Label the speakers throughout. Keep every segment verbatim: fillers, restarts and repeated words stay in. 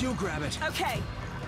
Speaker 1: You grab it.
Speaker 2: Okay.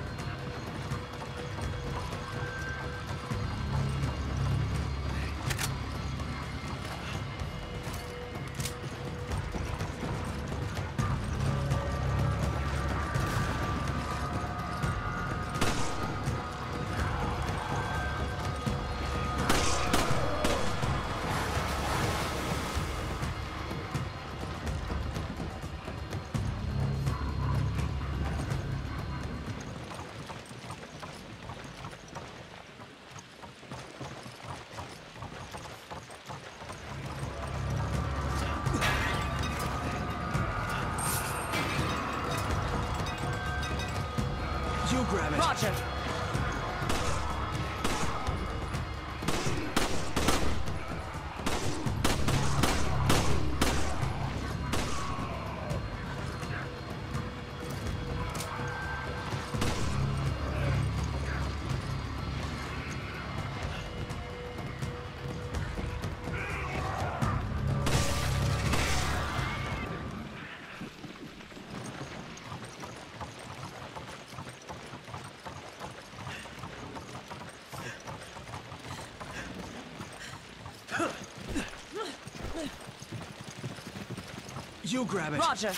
Speaker 1: You grab it.
Speaker 2: Roger.
Speaker 1: You grab it.
Speaker 2: Roger.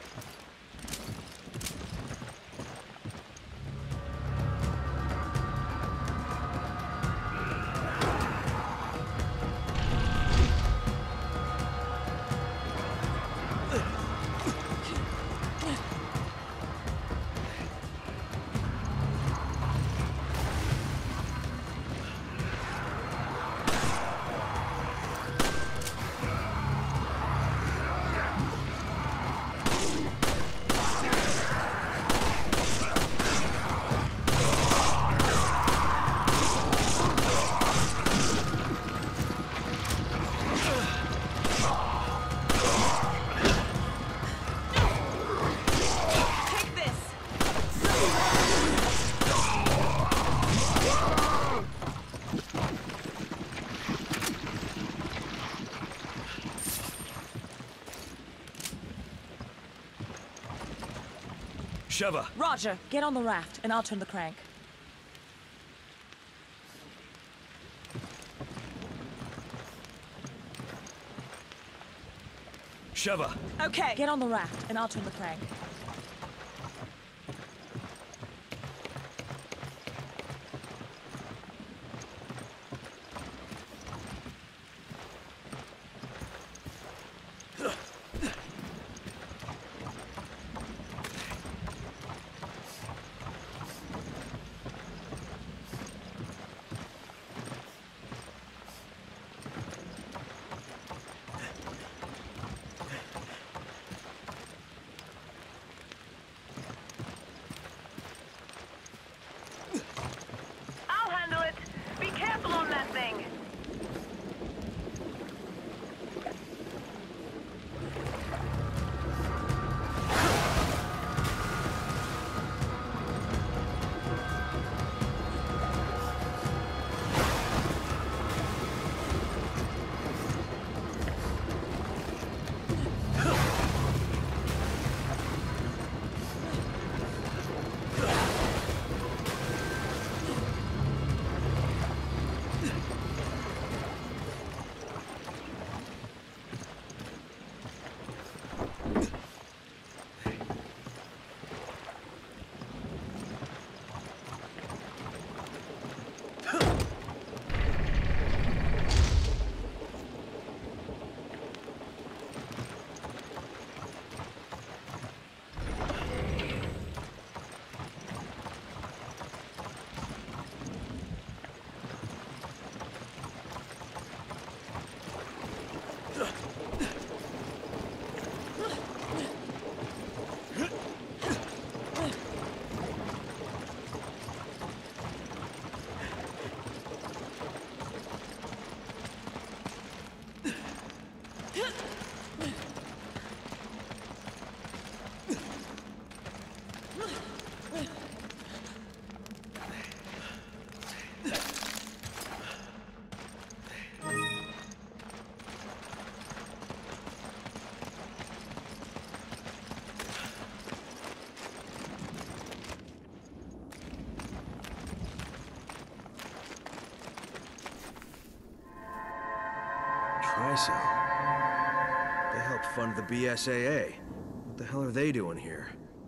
Speaker 1: Sheva.
Speaker 2: Roger. Get on the raft, and I'll turn the crank.
Speaker 1: Sheva.
Speaker 2: Okay. Get on the raft, and I'll turn the crank.
Speaker 1: I S O. They help fund the B S A A. What the hell are they doing here?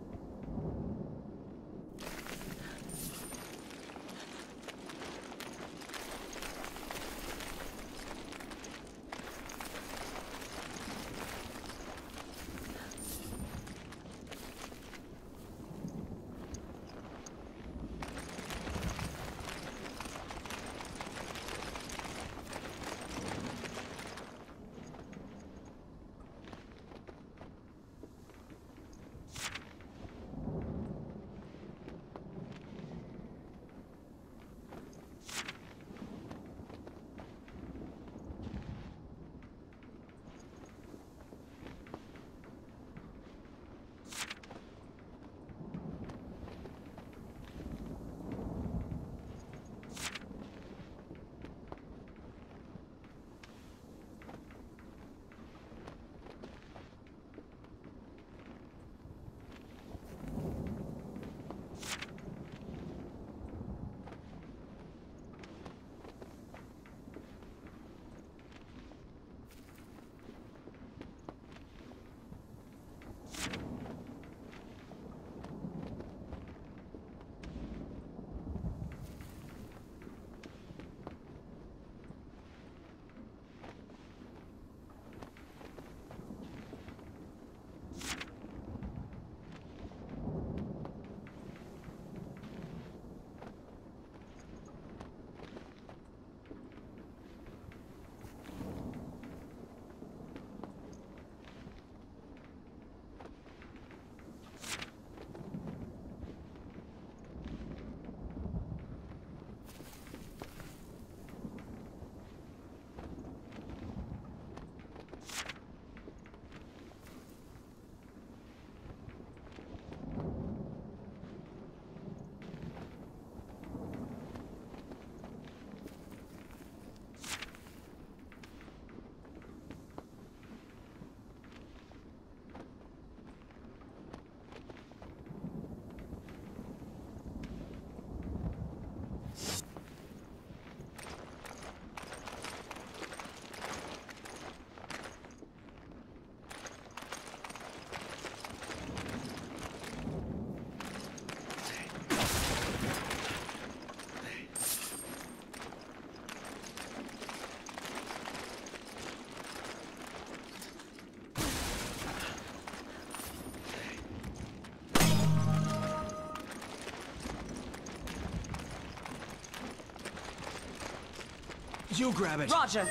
Speaker 1: You grab it.
Speaker 2: Roger.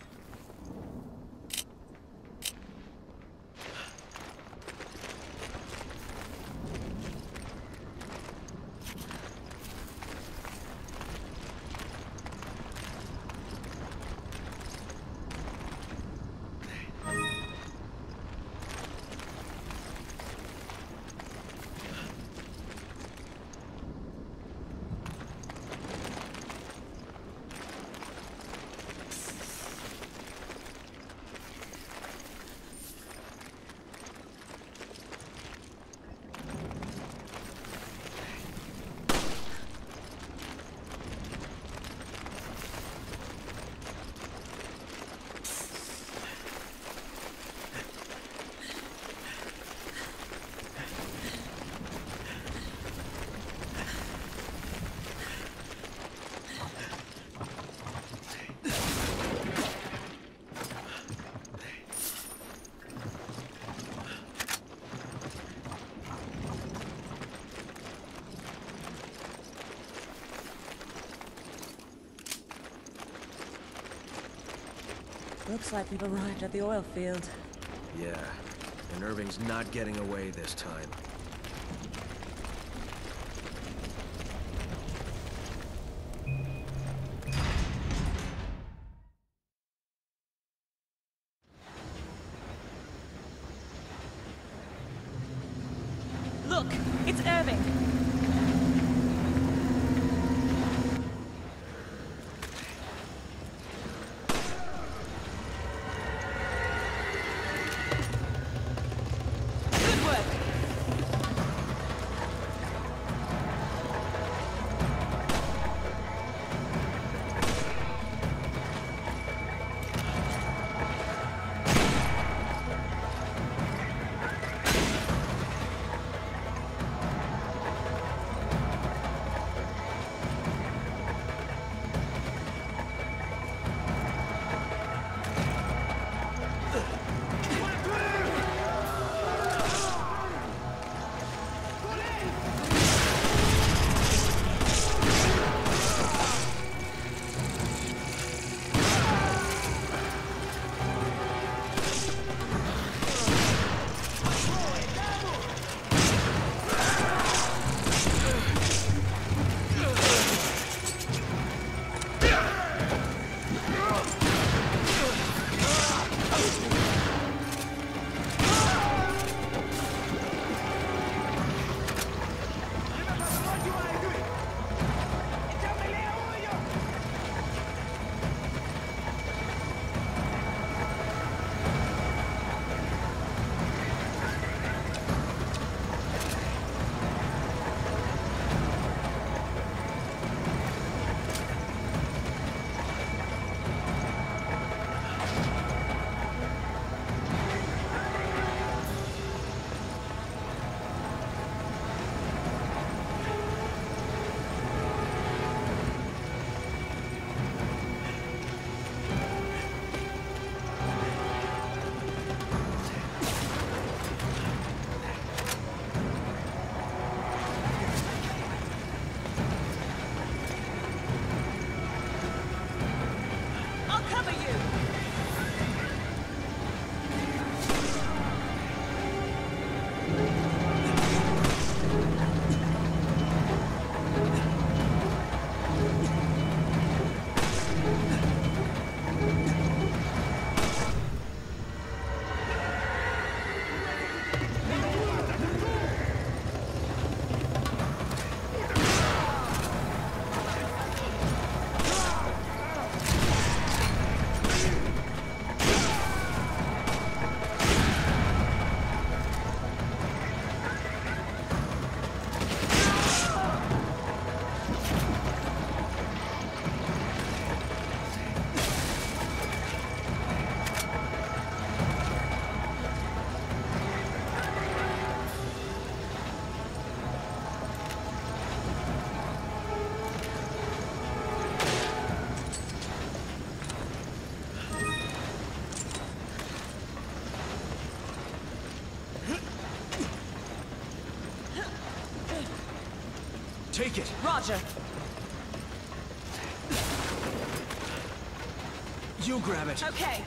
Speaker 2: Looks like we've arrived at the oil field.
Speaker 1: Yeah, and Irving's not getting away this time.
Speaker 2: Look, it's Irving. Good work.
Speaker 1: Take it!
Speaker 2: Roger.
Speaker 1: You grab it!
Speaker 2: Okay.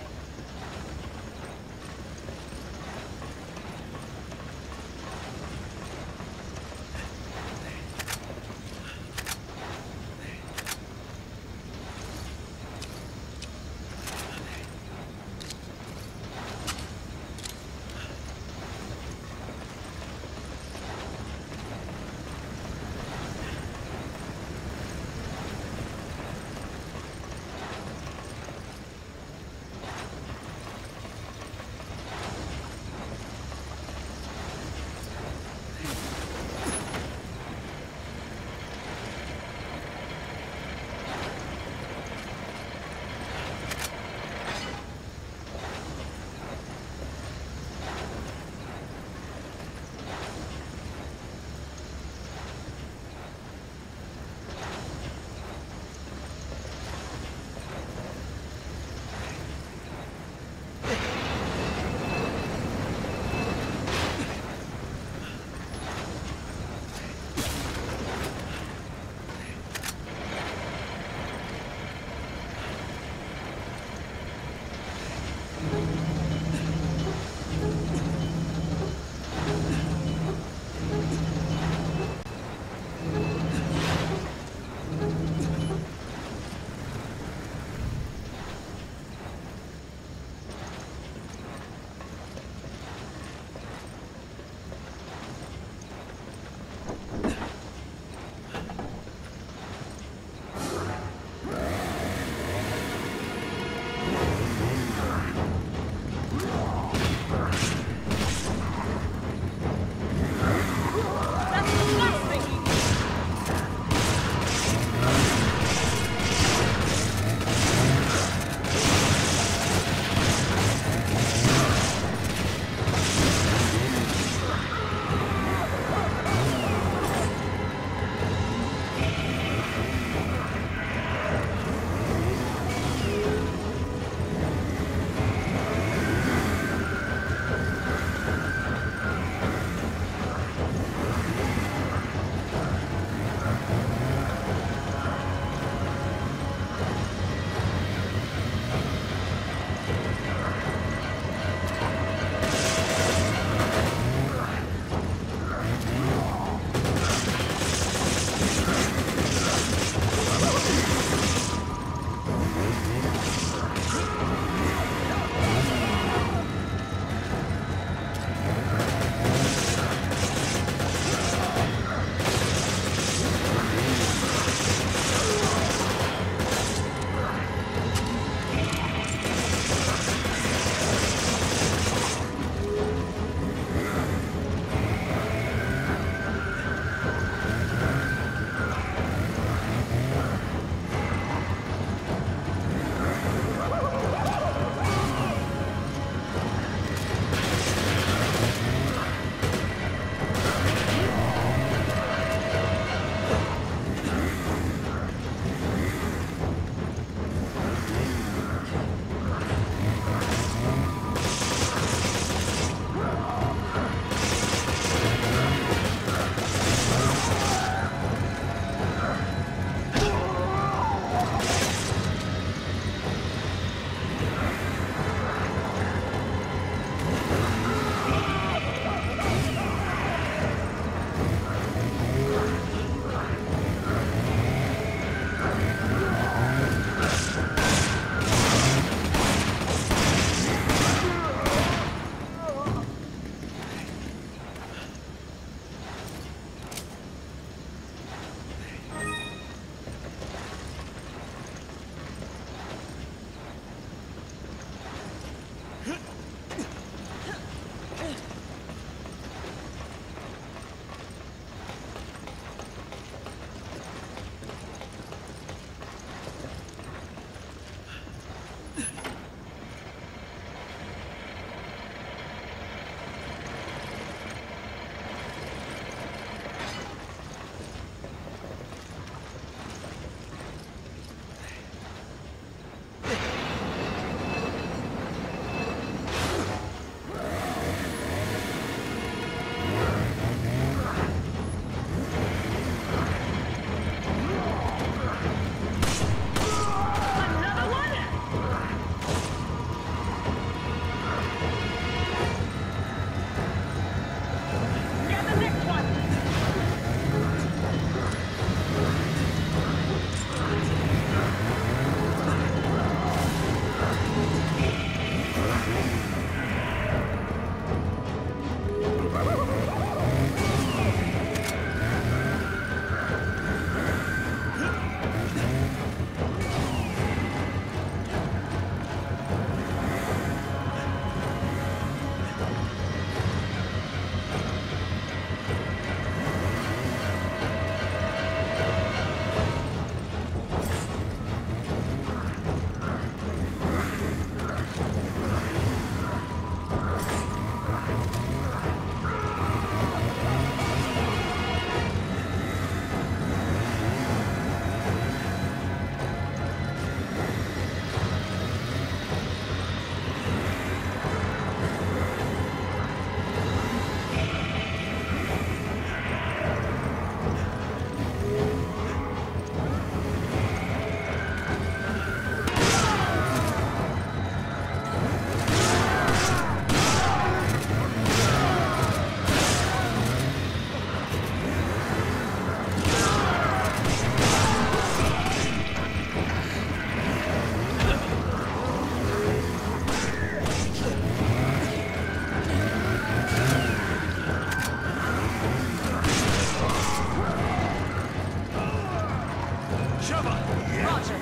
Speaker 1: Sheva!
Speaker 2: Roger.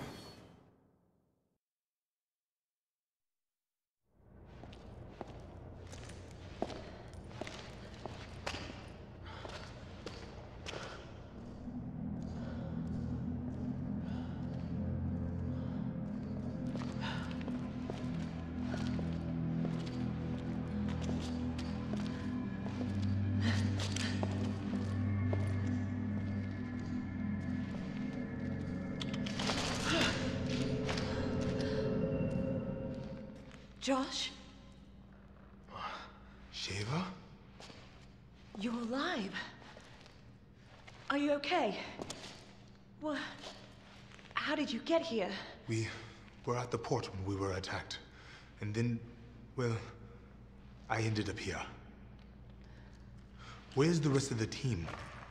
Speaker 2: Josh?
Speaker 3: Sheva?
Speaker 2: You're alive. Are you okay? What? How did you get here?
Speaker 3: We were at the port when we were attacked. And then, well, I ended up here. Where's the rest of the team?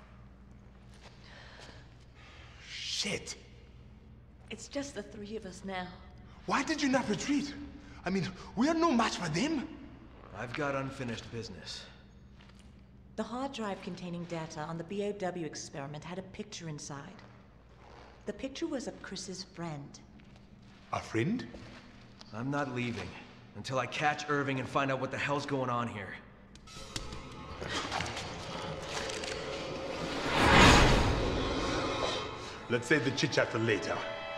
Speaker 3: Shit!
Speaker 2: It's just the three of us now.
Speaker 3: Why did you not retreat? I mean, we are no match for them.
Speaker 1: I've got unfinished business.
Speaker 2: The hard drive containing data on the B O W experiment had a picture inside. The picture was of Chris's friend.
Speaker 3: A friend?
Speaker 1: I'm not leaving until I catch Irving and find out what the hell's going on here.
Speaker 3: Let's save the chit-chat for later.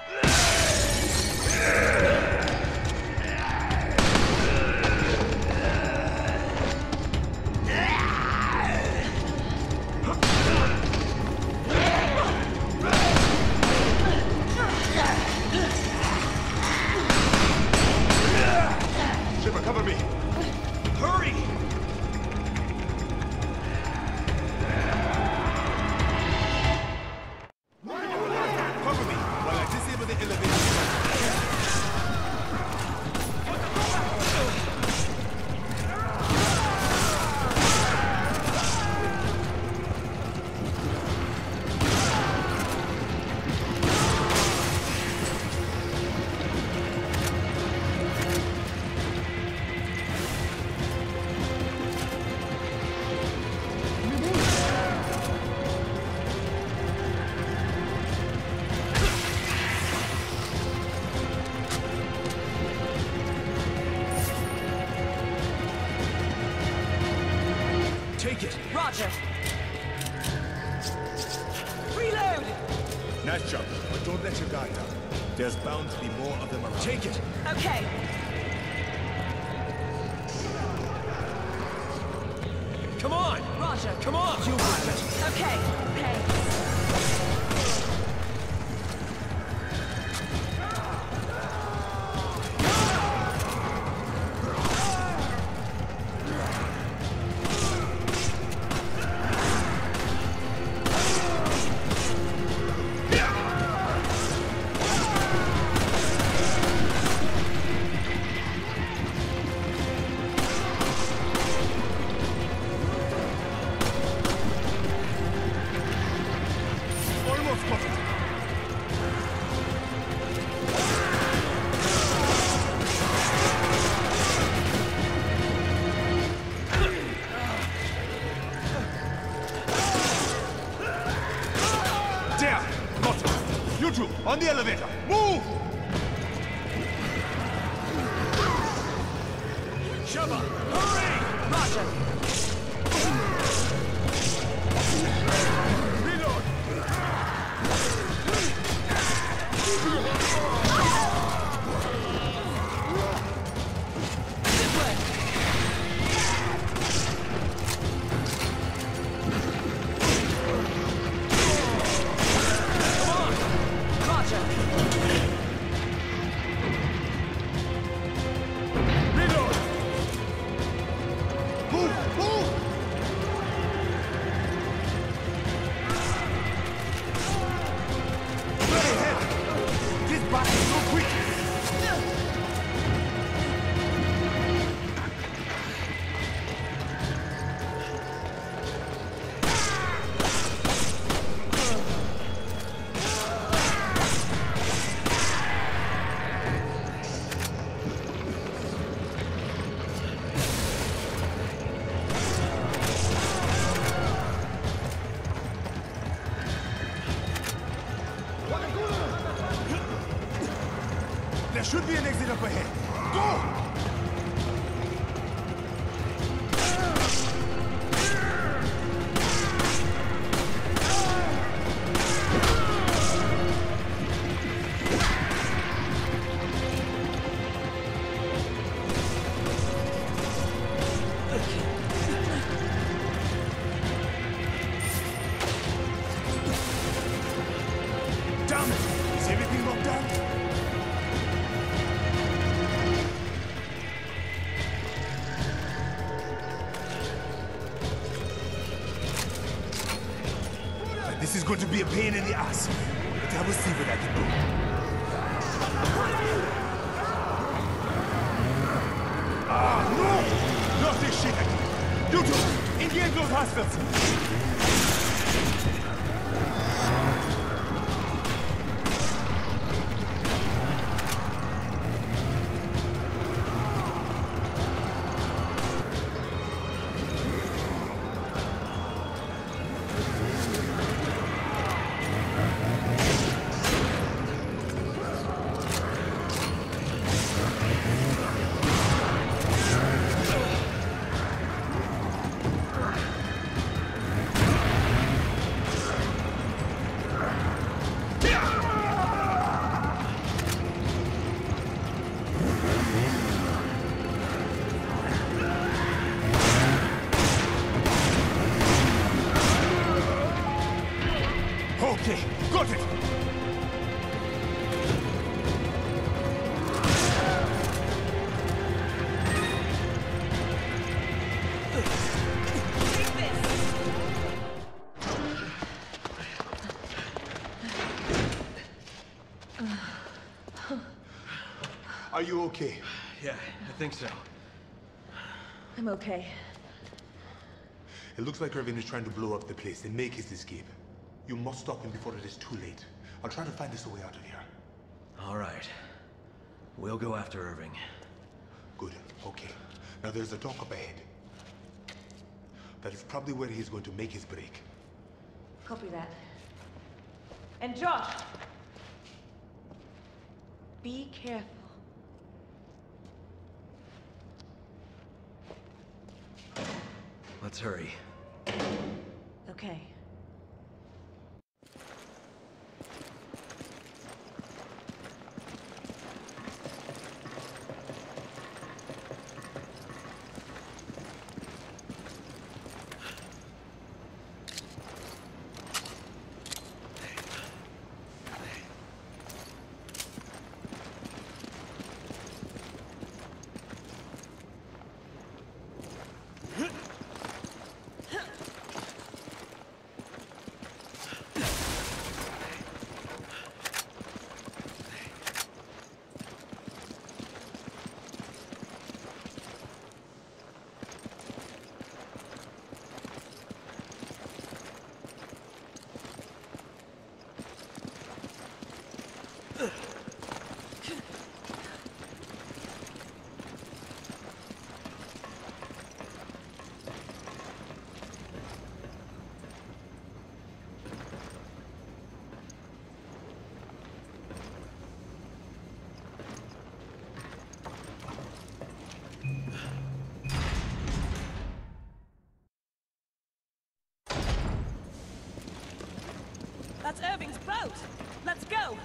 Speaker 3: Cover me!
Speaker 1: Hurry!
Speaker 3: Cover me while I disable the elevator.
Speaker 1: Take it!
Speaker 2: Roger. Reload!
Speaker 4: Nice job, but don't let your guard down. There's bound to be more of them around.
Speaker 1: Take it!
Speaker 2: Okay.
Speaker 1: Come on!
Speaker 2: Roger.
Speaker 1: Come on! You got it!
Speaker 2: Okay. Okay.
Speaker 4: You two, on the elevator! Move!
Speaker 1: Sheva! Hurry!
Speaker 2: Roger.
Speaker 4: Reload!
Speaker 2: Good work.
Speaker 3: This bastard There should be an exit up ahead. Go! This is going to be a pain in the ass, but I will see what I can do. Ah, no! Not this shit again! You two, engage those hostiles! Okay, got it! Are you okay?
Speaker 1: Yeah, I think so.
Speaker 2: I'm okay.
Speaker 3: It looks like Irving is trying to blow up the place and make his escape. You must stop him before it is too late. I'll try to find us a way out of here.
Speaker 1: All right. We'll go after Irving.
Speaker 3: Good. Okay. Now there's a dock up ahead. That is probably where he's going to make his break.
Speaker 2: Copy that. And Josh! Be careful.
Speaker 1: Let's hurry.
Speaker 2: Okay.
Speaker 5: That's Irving's boat! Let's go!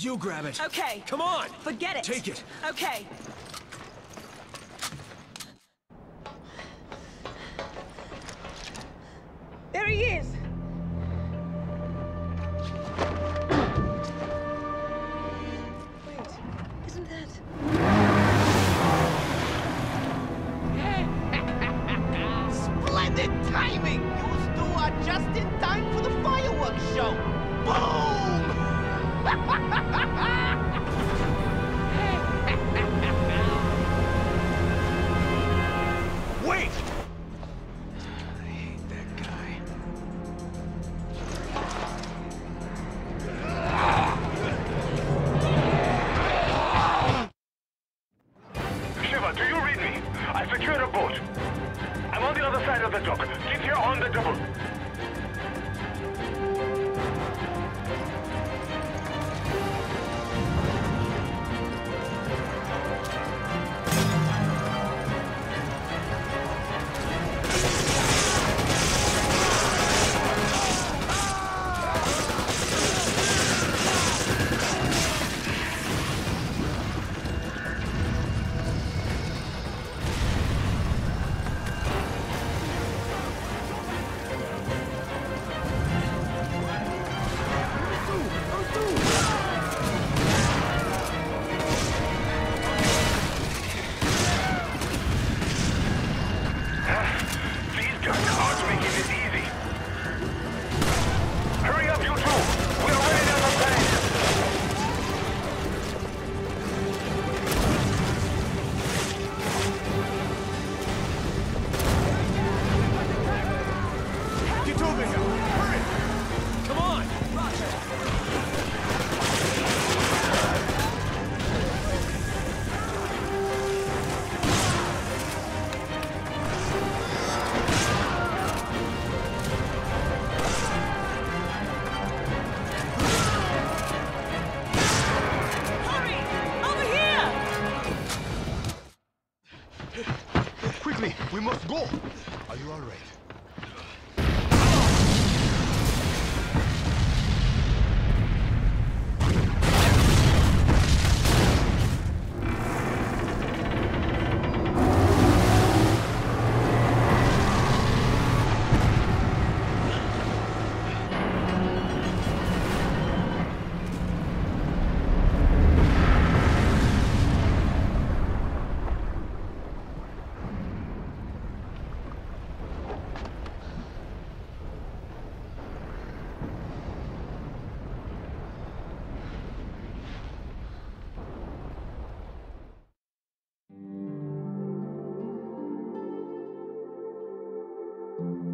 Speaker 1: You grab it.
Speaker 5: Okay.
Speaker 1: Come on!
Speaker 5: Forget it.
Speaker 1: Take it.
Speaker 5: Okay. There he is! Wait, isn't that...
Speaker 6: Splendid timing! You two are just in time for the fireworks show! Boom!
Speaker 1: Wait! I hate that guy.
Speaker 7: Shiva, do you read me? I secured a boat. I'm on the other side of the dock. Get here on the double.
Speaker 3: We must go! Are you all right?
Speaker 2: Thank you.